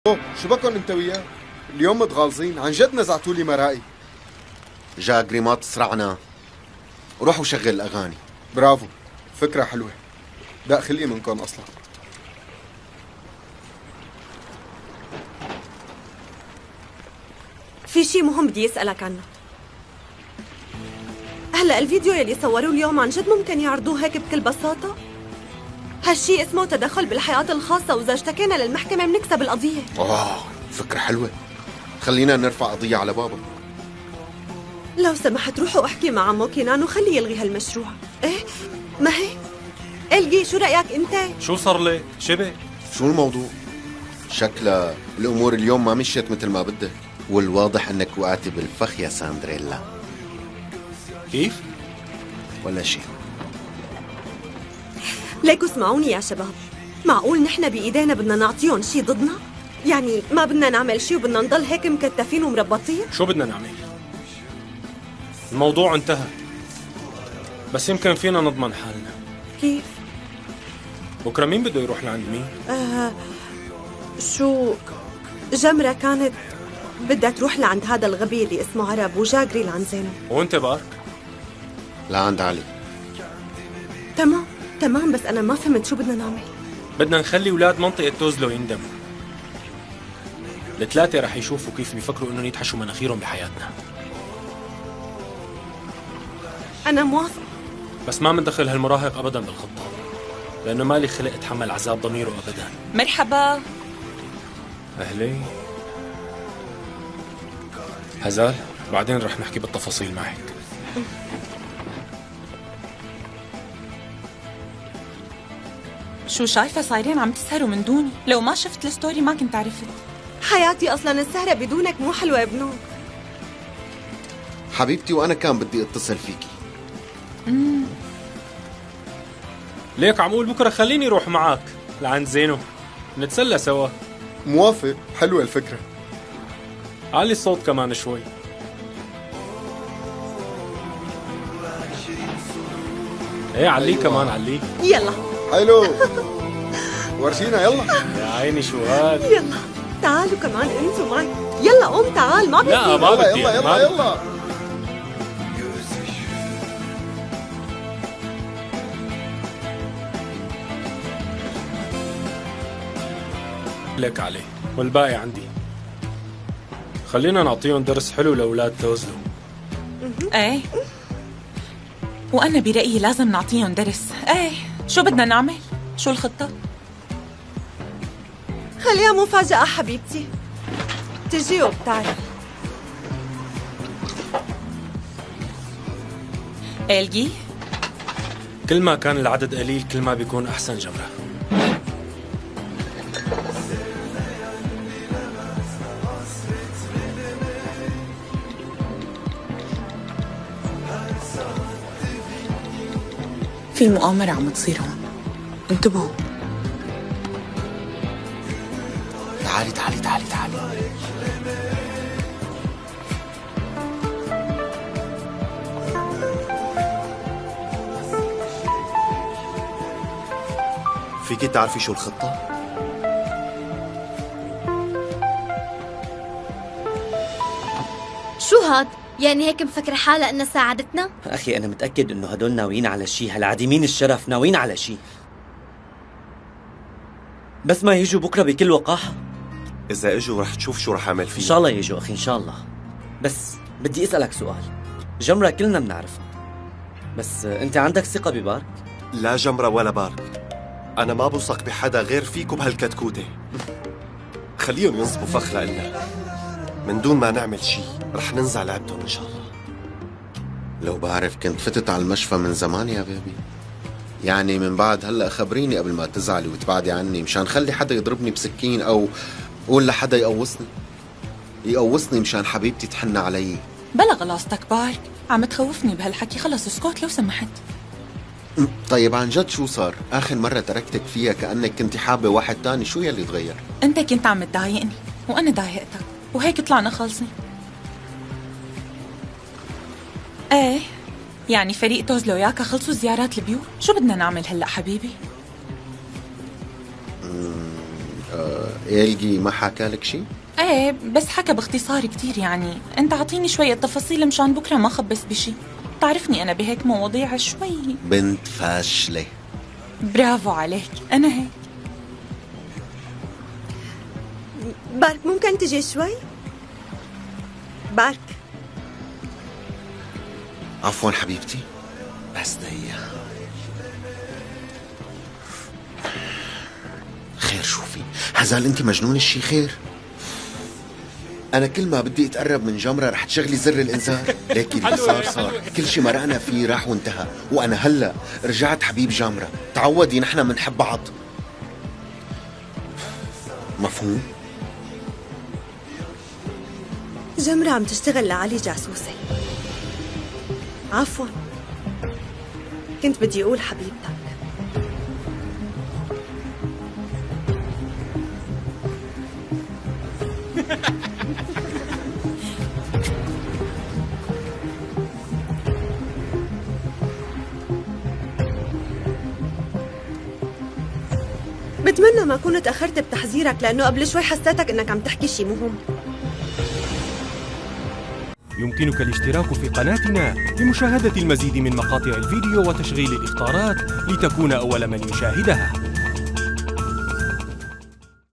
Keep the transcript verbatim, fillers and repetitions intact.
اوه شو بكون انت وياه؟ اليوم متغالظين، عن جد نزعتوا لي مرائي. جاكري ما تسرعنا، روح وشغل الاغاني. برافو، فكرة حلوة. دق خلقي منكم اصلا. في شي مهم بدي اسألك عنه. هلا الفيديو يلي صوروه اليوم عن جد ممكن يعرضوه هيك بكل بساطة؟ هالشي اسمه تدخل بالحياة الخاصة، وإذا اشتكينا للمحكمة بنكسب القضية. اوه فكرة حلوة، خلينا نرفع قضية على بابا. لو سمحت روحوا احكي مع عمو كينان وخليه يلغي هالمشروع. ايه ما هيك؟ الغي، شو رأيك انت؟ شو صار لك؟ شبه شو الموضوع؟ شكلها الامور اليوم ما مشيت مثل ما بدك، والواضح انك وقعتي بالفخ يا ساندريلا. كيف؟ ولا شيء. ليكوا اسمعوني يا شباب، معقول نحن بإيدينا بدنا نعطيهم شي ضدنا؟ يعني ما بدنا نعمل شي وبدنا نضل هيك مكتفين ومربطين؟ شو بدنا نعمل؟ الموضوع انتهى، بس يمكن فينا نضمن حالنا. كيف؟ بكره مين بده يروح لعند مين؟ آه شو جمرة كانت بدها تروح لعند هذا الغبي اللي اسمه عرب، وجاكري لعند زينو. وانت بارك؟ لعند علي. تمام تمام، بس أنا ما فهمت شو بدنا نعمل. بدنا نخلي اولاد منطقة توزلو يندموا. الثلاثة رح يشوفوا كيف بيفكروا انهم يتحشوا مناخيرهم بحياتنا. أنا موافق، بس ما مندخل هالمراهق ابدا بالخطة، لانه مالي خلق اتحمل عذاب ضميره ابدا. مرحبا. اهلي هزال، بعدين رح نحكي بالتفاصيل معك. شو شايفة صايرين عم تسهروا من دوني؟ لو ما شفت الستوري ما كنت عرفت. حياتي أصلا السهرة بدونك مو حلوة يا ابنو. حبيبتي وانا كان بدي اتصل فيكي. امم ليك عم قول بكره خليني روح معك لعند زينو نتسلى سوا. موافق، حلوة الفكرة. علي الصوت كمان شوي. ايه عليه كمان عليه. يلا حلو. ورجينا يلا. يا عيني شو هاد. يلا تعالوا كمان انتوا معي. يلا قوم تعال، ما بدي. لا ما يلا بدي يلا ما يلا بدي. يلا. لك عليه والباقي عندي. خلينا نعطيهم درس حلو لاولاد توزلو. ايه، وانا برأيي لازم نعطيهم درس. ايه، شو بدنا نعمل؟ شو الخطة؟ خليها مفاجأة حبيبتي، تجي وبتعرف. الجي، كل ما كان العدد قليل كل ما بيكون احسن جمرة. في مؤامرة عم تصير هون، انتبهوا. تعالي تعالي تعالي تعالي. فيكي تعرفي شو الخطة؟ شو هاد؟ يعني هيك مفكرة حالها انها ساعدتنا؟ أخي أنا متأكد إنه هدول ناويين على شيء، هالعديمين الشرف ناويين على شيء. بس ما يجوا بكرة بكل وقاحة. إذا إجوا رح تشوف شو رح أعمل فيه. إن شاء الله يجوا أخي إن شاء الله. بس بدي أسألك سؤال. جمرة كلنا بنعرفها، بس أنت عندك ثقة ببارك؟ لا جمرة ولا بارك، أنا ما بوثق بحدا غير فيكم بهالكتكوتة. خليهم ينصبوا فخ لنا، من دون ما نعمل شي رح ننزع لعبتهم إن شاء الله. لو بعرف كنت فتت على المشفى من زمان يا بيبي. يعني من بعد هلا خبريني قبل ما تزعلي وتبعدي عني، مشان خلي حدا يضربني بسكين او قول لحدا يقوصني يقوصني مشان حبيبتي تحن علي. بلا غلاصتك بارك، عم تخوفني بهالحكي. خلص اسكت لو سمحت. طيب عن جد شو صار؟ آخر مرة تركتك فيها كأنك كنت حابة واحد تاني، شو يلي تغير؟ انت كنت عم تضايقني وانا ضايقتك، وهيك طلعنا خالصين. ايه، يعني فريق توزلو وياكا خلصوا زيارات البيوت. شو بدنا نعمل هلا حبيبي؟ آه إلجي ما حكى لك شيء؟ ايه بس حكى باختصار كتير. يعني انت اعطيني شوية تفاصيل مشان بكرة ما خبص بشي. بتعرفني انا بهيك مواضيع شوي. بنت فاشلة. برافو عليك، انا هيك. بارك ممكن تجي شوي؟ بارك. عفوا حبيبتي، بس دقيقة. خير شوفي، هزال انت مجنون الشي خير؟ أنا كل ما بدي أتقرب من جمرة رح تشغلي زر الإنذار، لكن اللي صار صار، كل شي مرقنا فيه راح وانتهى، وأنا هلا رجعت حبيب جمرة، تعودي نحن منحب بعض. مفهوم؟ جمرة عم تشتغل لعلي جاسوسة. عفوا، كنت بدي أقول حبيبتك. بتمنى ما كنت تأخرت بتحذيرك، لأنه قبل شوي حسيتك إنك عم تحكي شي مهم. يمكنك الاشتراك في قناتنا لمشاهدة المزيد من مقاطع الفيديو وتشغيل الإخطارات لتكون أول من يشاهدها.